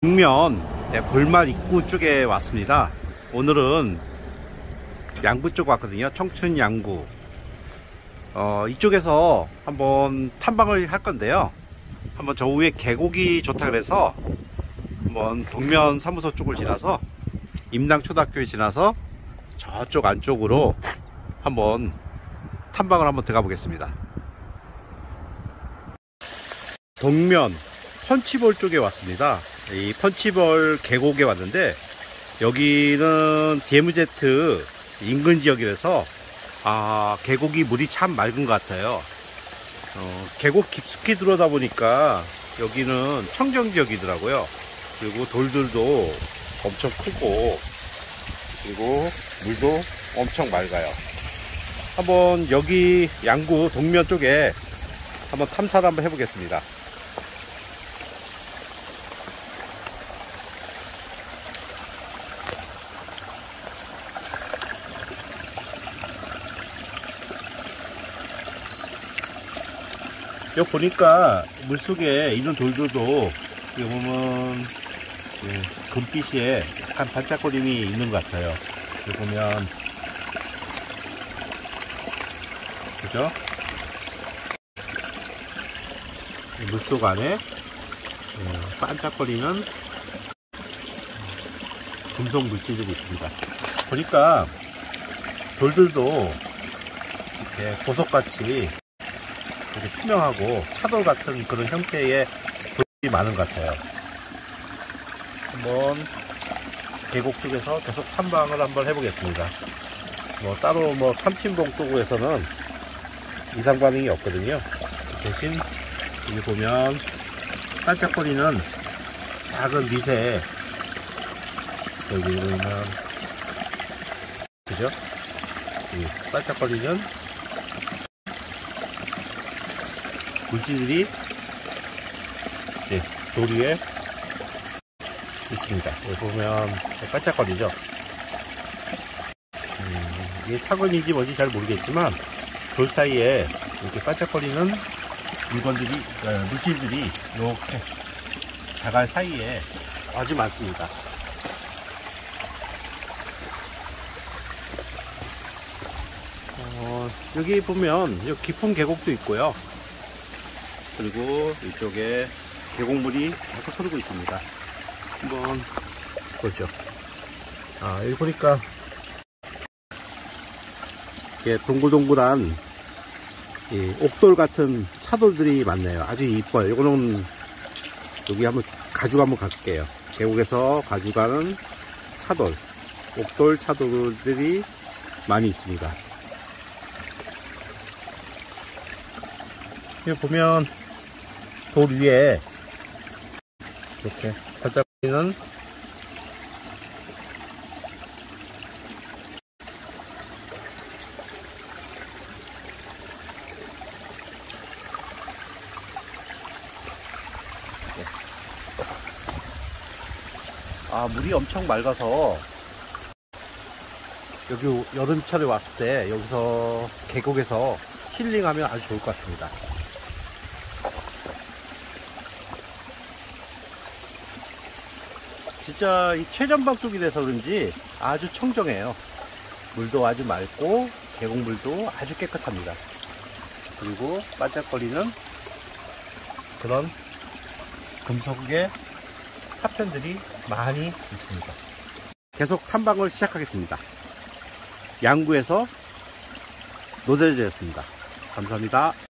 북면 골말 입구 쪽에 왔습니다. 오늘은 양구 쪽 왔거든요. 청춘 양구. 이쪽에서 한번 탐방을 할 건데요. 한번 저 위에 계곡이 좋다 그래서 한번 동면 사무소 쪽을 지나서 임당 초등학교에 지나서 저쪽 안쪽으로 한번 탐방을 한번 들어가 보겠습니다. 동면 펀치볼 쪽에 왔습니다. 이 펀치볼 계곡에 왔는데 여기는 DMZ 인근 지역이라서 계곡이 물이 참 맑은 것 같아요. 계곡 깊숙이 들어오다 보니까 여기는 청정 지역이더라고요. 그리고 돌들도 엄청 크고 그리고 물도 엄청 맑아요. 한번 여기 양구 동면 쪽에 한번 탐사를 한번 해보겠습니다. 여기 보니까 물속에 있는 돌들도 여기 보면 금빛에 약간 반짝거림이 있는 것 같아요. 여기 보면 그죠? 물속 안에 반짝거리는 금속 물질들이 있습니다. 보니까 돌들도 이렇게 보석같이 이렇게 투명하고 차돌 같은 그런 형태의 돌이 많은 것 같아요. 한번 계곡 쪽에서 계속 탐방을 한번 해보겠습니다. 따로 탐침봉 쪽에서는 이상 반응이 없거든요. 대신 여기 보면 반짝거리는 작은 미세, 여기 보면 그죠? 여기 반짝거리는 물질들이 돌 위에 있습니다. 여기 보면 반짝거리죠. 이게 사근인지 뭔지 잘 모르겠지만 돌 사이에 이렇게 반짝거리는 물질들이 이렇게 자갈 사이에 아주 많습니다. 여기 보면 여기 깊은 계곡도 있고요. 그리고 이쪽에 계곡물이 계속 흐르고 있습니다. 한번 보죠. 여기 보니까 이게 동글동글한 옥돌 같은 차돌들이 많네요. 아주 이뻐요. 이거는 여기 한번 가지고 한번 갈게요. 계곡에서 가져가는 차돌, 옥돌 차돌들이 많이 있습니다. 여기 보면 돌 위에 이렇게 반짝거리는 물이 엄청 맑아서 여기 여름철에 왔을 때 여기서 계곡에서 힐링하면 아주 좋을 것 같습니다. 진짜 이 최전방 쪽이라서 그런지 아주 청정해요. 물도 아주 맑고 계곡물도 아주 깨끗합니다. 그리고 반짝거리는 그런 금속의 파편들이 많이 있습니다. 계속 탐방을 시작하겠습니다. 양구에서 노재재였습니다. 감사합니다.